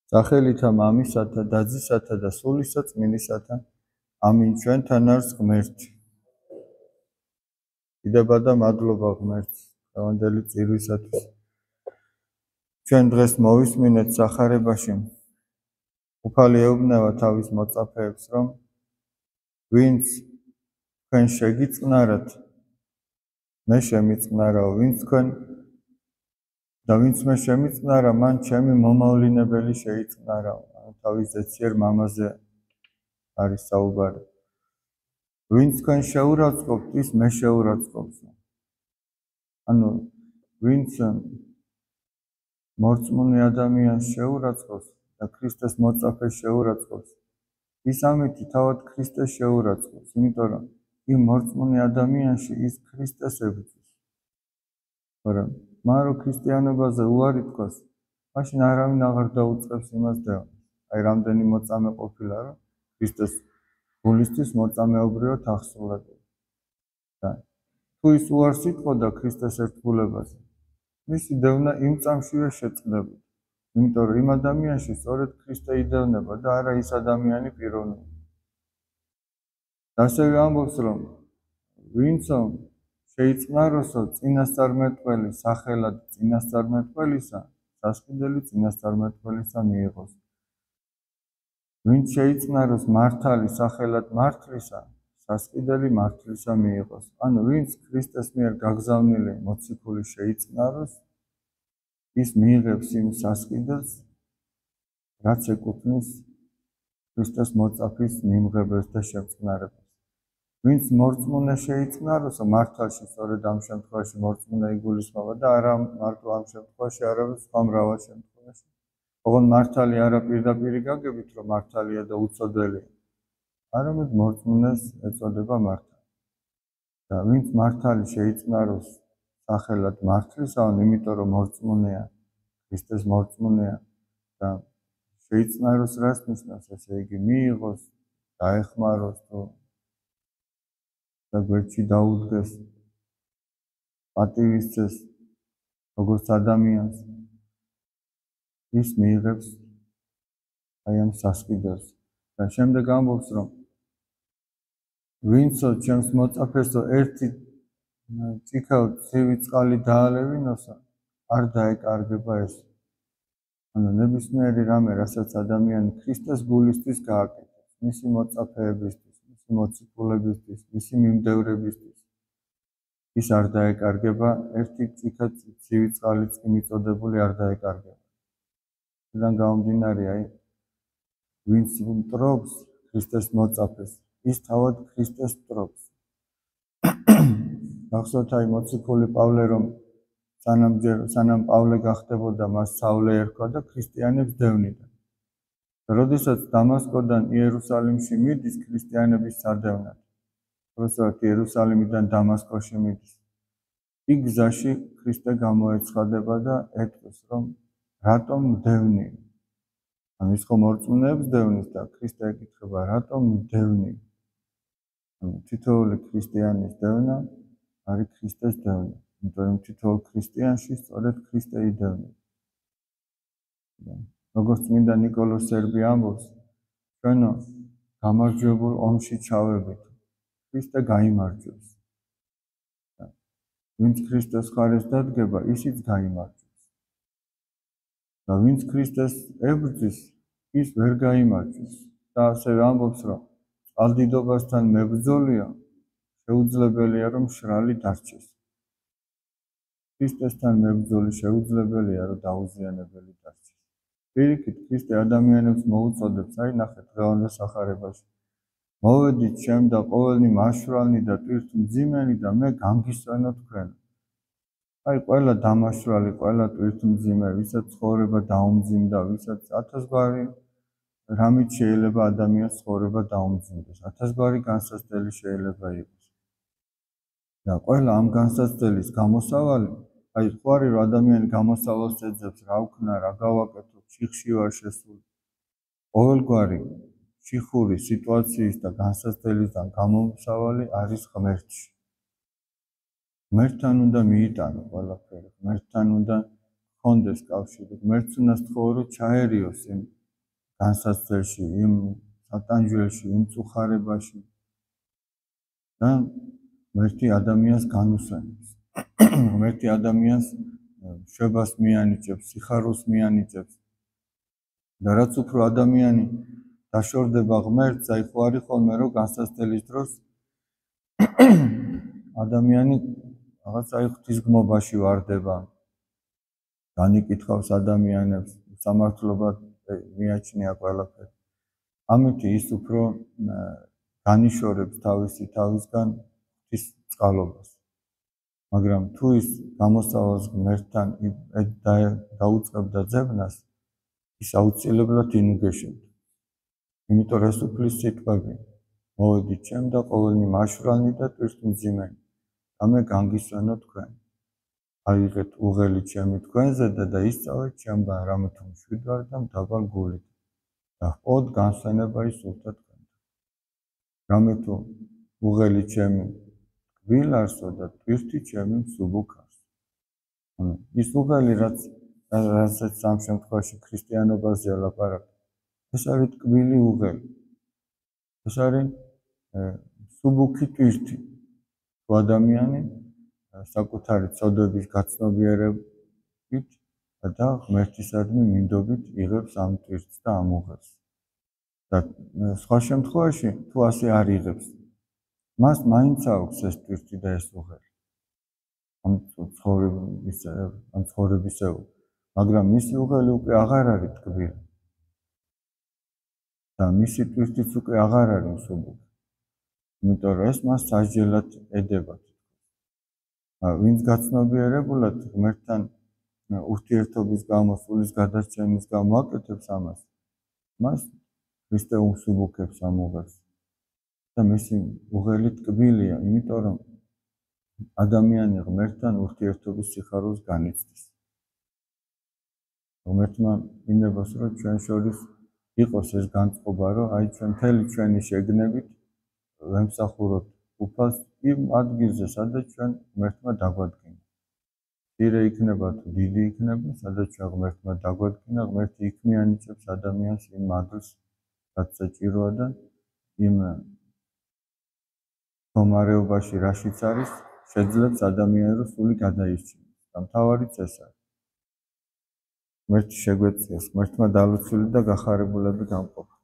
სახელითა მამისათა და ძისათა და სულისა წმინდისათა. ამინ. ჩვენთან არის ღმერთი. დიდება და მადლობა ღმერთს დღევანდელი წირვისათვის. ჩვენ დღეს მოვისმინეთ სახარებაში. უფალი ეუბნება თავის მოწაფეებს, რომ ვინც თქვენ შეგიწყნარათ, მე შემიწყნარავ, ვინც მე შემიწყნარა, მან ჩემი მომავლინებელი შეიწყნარავ. თავის ზეციერ მამაზე არის საუბარი. ვინც თქვენ შეურაცხყოფთ, ის მე შეურაცხყოფს. ანუ ვინც მორწმუნე ადამიანს შეურაცხყოფს და ქრისტეს მოწაფეს შეურაცხყოფს, ის ამით თავად ქრისტეს შეურაცხყოფს, იმიტომ რომ იმ მორწმუნე ადამიანში ის ქრისტეს ებრძვის. მაგრამ მან რო ქრისტიანობაზე უარი თქვას, მაშინ არავინ აღარ დაუწყებს იმას დევნის. აი რამდენი მოწამე ყოფილა, რომ ქრისტეს გულისთვის მოწამეობრივად აღსრულებდა. და თუ ის უარს იტყოდა ქრისტეს ერთგულებაზე, მისი დევნა იმ წამშივე შეწყდებოდა. იმიტომ რომ იმ ადამიანში სწორედ ქრისტე იდევნება და არა ის ადამიანი პიროვნული. ასევე ამბობს, რომ ვინცო შეიწყნაროსო წინასწარმეტყველი სახელად წინასწარმეტყველისა, სასყიდელი წინასწარმეტყველისა მიიღოს. ვინც შეიწყნაროს მართალი სახელად მართლისა, სასყიდელი მართლისა მიიღოს. ანუ ვინც ქრისტეს მიერ გაგზავნილი მოციქული შეიწყნაროს, ის მიიღებს იმ სასყიდელს, რაც ეკუთვნის ქრისტეს მოწაფის მიმღებელს და შეწყნარებას. ვინც მორწმუნე შეიწყნაროსო, მართალში სწორედ ამ შემთხვევაში მორწმუნე იგულისხმება და არა მარტო ამ შემთხვევაში, არამედ სხვა მრავალ შემთხვევაში. ოღონდ მართალი არა პირდაპირი გაგებით, რომ მართალია და უცოდველია, არამედ მორწმუნეს ეწოდება მართალი. და ვინც მართალი შეიწყნაროს სახელად მართლისა, იმიტომ რომ მორწმუნეა, ქრისტეს მორწმუნეა და შეიწყნაროს რას ნიშნავს, ესე იგი მიიღოს, დაეხმაროს და გვერდში დაუდგეს, პატივისცეს, როგორც ადამიანს, ის მიიღებს აი ამ სასყიდელს. და შემდეგ ამბობს, რომ ვინცო ჩემს მოწაფესო ერთი წიქელ ცივი წყალი დაალევინოსა, არ დაეკარგება ეს. ანუ ნებისმიერი რამე, რასაც ადამიანი ქრისტეს გულისთვის გააკეთებს, მისი მოწაფეებისთვის, მისი მოციქულებისთვის, მისი მიმდევრებისთვის, ის არ დაეკარგება, ერთი წიქელ ცივი წყალიც კი მიწოდებული არ დაეკარგება.იდან გამომდინარე, აი ვინც მტრობს ქრისტეს მოწაფეს, ის თავად ქრისტეს მტრობს. გახსოვთ აი მოციქული პავლე, რომ სანამ პავლე გახდებოდა, მას სავლე ერქვა და ქრისტიანებს დევნიდა. როდესაც დამასკოდან იერუსალიმში მიდის ქრისტიანების სადევნად, როდესაც იერუსალიმიდან დამასკოში მიდის, იქ გზაში ქრისტე გამოეცხადება და ეტყვის, რომ რატომ მდევნი? ანუ ის ხომ მორწმუნეებს დევნის და ქრისტე ეკითხება, რატომ მდევნი? თითოეული ქრისტიანის დევნა არის ქრისტეს დევნა. იმიტომ რომ თითოეულ ქრისტიანში სწორედ ქრისტე იდევნება. როგორც წმინდა ნიკოლოზ სერბი ამბობს, ჩვენო გამარჯვებულ ომში ჩავებით, ქრისტე გაიმარჯვებს. ვინც ქრისტეს მხარეს დადგება, ისიც გაიმარჯვებს. და ვინც ქრისტეს ებრძვის, ის ვერ გაიმარჯვებს. და ასევე ამბობს, რომ წყალდიდობასთან მებრძოლია, შეუძლებელია, რომ მშრალი დარჩეს. ქრისტესთან მებრძოლი შეუძლებელია, რომ დაუზიანებელი დარჩეს. პირიქით, ქრისტე ადამიანებს მოუწოდებს, აი ნახეთ დღევანდელ სახარებაში. მოვედით ჩემ და ყოველნი მაშვრალნი და ტვირთმძიმენი და მე განგისვენო თქვენ. აი ყველა დამაშვრალი, ყველა ტვირთმძიმე, ვისაც ცხოვრება დაუმძიმდა, ვისაც ათასგვარი რამით შეიძლება ადამიანს ცხოვრება დაუმძიმდეს, ათასგვარი განსაცდელი შეიძლება იყოს. და ყველა ამ განსაცდელის გამოსავალი, აი ხო არის რომ ადამიანი გამოსავალს ეძებს, რა ვქნა, რა გავაკეთო, ციხში ვარ შესული. ყოველგვარი ციხური სიტუაციის და განსაცდელისგან გამოსავალი არის ღმერთში. ღმერთთან უნდა მიიტანო ყველაფერი, ღმერთთან უნდა ჰქონდეს კავშირი, ღმერთს უნდა სთხოვრო ჩაერიოს იმ განსაცდელში, იმ სატანჯველში, იმ წუხარებაში და ღმერთი ადამიანს განუსვენებს. ღმერთი ადამიანს შვებას მიანიჭებს, სიხარულს მიანიჭებს. და რაც უფრო ადამიანი დაშორდება ღმერთს, აი ხო არის ხოლმე რომ განსაცდელის დროს ადამიანი რაღაც აი ღვთისგმობაში ვარდება. განიკითხავს ადამიანებს, სამართლობა მიაჩნია ყველაფერი. ამით ის უფრო განიშორებს თავისგან ღვთის წყალობას. მაგრამ თუ ის გამოსავალს ღმერთთან დაუწყებდა ძებნას, ის აუცილებლად ინუგეშებდა. იმიტომ ეს უფლის სიტყვები მოვედით ჩემ და ყოველნი მაშვრალნი და ტვირთმძიმენი და მე განგისვენო თქვენ. აიღეთ უღელი ჩემი თქვენზე და ისწავლეთ ჩემგან, რამე თუ მშვიდ ვარ და მდაბალ გულით და ჰყავთ განსვენება ის სულთა თქვენთან. რამე თუ უღელი ჩემი ტკბილ არსო და ტვირთი ჩემი მსუბუქ არსო. ის უღელი რასაც ამ შემთხვევაში ქრისტიანობაზე ლაპარაკი, ეს არის ტკბილი უღელი. ეს არის მსუბუქი ტვირთი. თუ ადამიანი საკუთარი ცოდვების გაცნობიერებით და ღმერთისადმი მინდობით იღებს ამ ტვირთს და ამ უღელს. და სხვა შემთხვევაში თუ ასე არ იღებს, მას მაინც აქვს ეს ტვირთი და ეს უღელი. ამ ცხოვრებისეულ, მაგრამ მისი უღელი უკვე აღარ არის ტკბილი. და მისი ტვირთიც უკვე აღარ არის მსუბუქი. იმიტომ რომ ეს მას სასჯელად ედება. ვინც გაცნობიერებულად ღმერთთან ურთიერთობის გამო, სულის გადარჩენის გამო აკეთებს ამას, მას ქრისტე უმსუბუქებს ამ უღელს. და მისი უღელი ტკბილია, იმიტომ რომ ადამიანი ღმერთთან ურთიერთობის სიხარულს განიცდის. ღმერთმა ინებას რომ ჩვენ შორის იყოს ეს განწყობა, რომ აი ჩვენ მთელი ჩვენი შეგნებით ვემსახუროთ უფალს იმ ადგილზე, სადაც ჩვენ ღმერთმა დაგვადგინა. მცირე იქნება თუ დიდი იქნება, სადაც ჩვენ ღმერთმა დაგვადგინა, ღმერთი იქ მიანიჭებს ადამიანს იმ ადგილს, რაც საჭიროა და იმ მდგომარეობაში, რაშიც არის, შეძლებს ადამიანი რომ სული გადაირჩინოს. და მთავარიც ეს არის. ღმერთი შეგვეციოს, ღმერთმა დალოცული და გახარებულები გამყოფა.